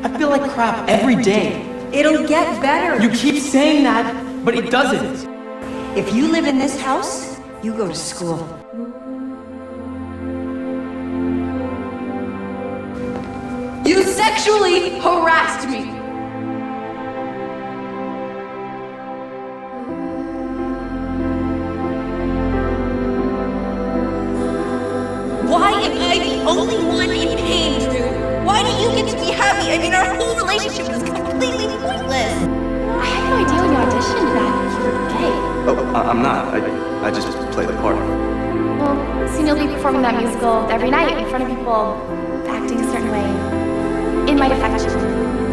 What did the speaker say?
I feel like crap every day. It'll get better. You keep saying that, but it doesn't. If you live in this house, you go to school. You sexually harassed me. Why am I the only one in pain, Drew? Why do you get to be happy? I mean, our whole relationship is completely pointless. I had no idea when you auditioned that you were gay. Oh, I'm not. I just play the part. Well, soon you'll be performing that musical every night in front of people, acting a certain way. It might affect you.